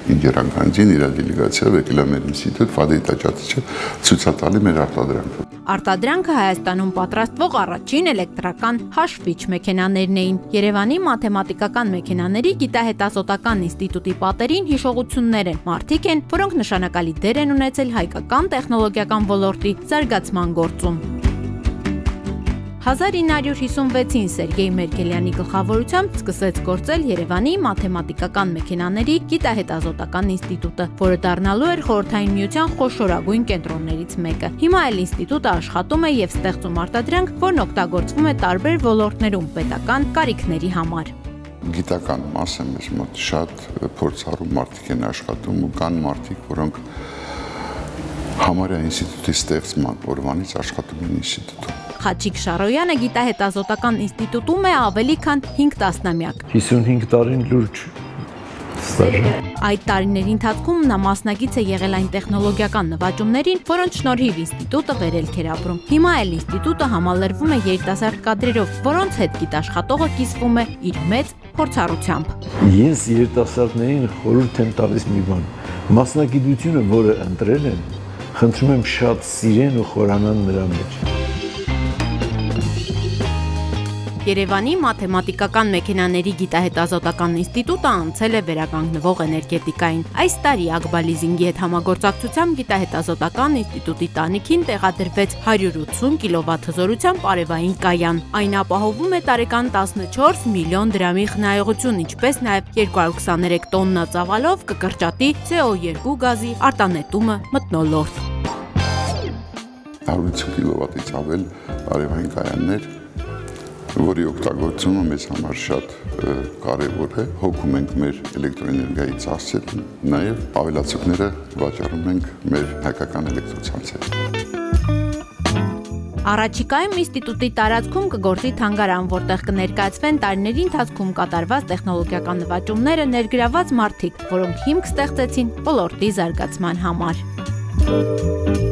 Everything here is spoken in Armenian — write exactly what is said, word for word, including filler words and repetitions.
Ինգերանքանձին իր դելեգացիա եկել է մեր ինստիտուտ ֆադետաճատիչը ցուցատալի մեր արտադրանքը։ Արտադրանքը Հայաստանում պատրաստվող առաջին էլեկտրական հաշվիչ մեքենաներն էին։ Երևանի մաթեմատիկական մեքենաների գիտահետազոտական ինստիտուտի պատերին հիշողություններ են։ Մարդիկ են, որոնք նշանակալի դեր են ունեցել հայկական տեխնոլոգիական ոլորտի զարգացման գործում։ հազար ինը հարյուր հիսունվեցին Սերգեյ Մերկելյանի գլխավորությամբ սկսեց գործել Երևանի մաթեմատիկական մեքենաների գիտահետազոտական ինստիտուտը, որը դառնալու էր Խորհրդային Միության խոշորագույն կենտրոններից մեկը։ Հիմա էլ ինստիտուտը աշխատում է եւ ստեղծում արտադրանք, որն օգտագործվում է տարբեր ոլորտներում պետական կարիքների համար։ Գիտական մասը մեզ մոտ շատ փորձառու մարդիկ են աշխատում ու կան մարդիկ, որոնք համարյա ինստիտուտի ստեղծման օրվանից աշխատում են ինստիտուտում։ Խաչիկ Շարոյանը գիտահետազոտական ինստիտուտում է ավելի քան հինգ տասնամյակ։ հիսունհինգ տարին լուրջ ստաժ։ Այդ տարիների ընթացքում նա մասնակից է եղել այն տեխնոլոգիական նվաճումներին, որոնց շնորհիվ ինստիտուտը վերելք էր ապրում։ Հիմա էլ ինստիտուտը համալրվում է երիտասարդ կադրերով, որոնց հետ գիտաշխատողը կիսվում է իր մեծ փորձառությամբ։ Ես երիտասարդներին խորհուրդ եմ տալիս մի բան. մասնագիտությունը, որը ընտրել են, խնդրում եմ շատ սիրեն ու խորանան նրա մեջ։ Երևանի մաթեմատիկական մեքենաների գիտահետազոտական ինստիտուտը անցել է վերականգնվող էներգետիկային։ Այս տարի Ակբալիզինգի հետ համագործակցությամբ գիտահետազոտական ինստիտուտի տանիքին տեղադրվեց հարյուր ութսուն կիլովատ հզորությամբ արևային կայան։ Այն ապահովում է տարեկան տասնչորս միլիոն դրամի խնայողություն, ինչպես նաև երկու հարյուր քսաներեք տոննա ծավալով կկրճատի C O երկու գազի արտանետումը մթնոլորտ։ հարյուր ութսուն կիլովատից ավել արևային կայաններ, որի օգտագործումը մեզ համար շատ կարևոր է, հոգում ենք մեր էլեկտրոէներգիայի ծախսերը, նաև ավելացուկները վաճառում ենք մեր հայկական էլեկտրոցանցերում։ Առաջիկայում ինստիտուտի տարածքում կգործի թանգարան, որտեղ կներկայացվեն տարիների ընթացքում կատարված տեխնոլոգիական նվաճումները, ներգրաված մարդիկ, որոնք հիմք ստեղծեցին ոլորտի զարգացման համար։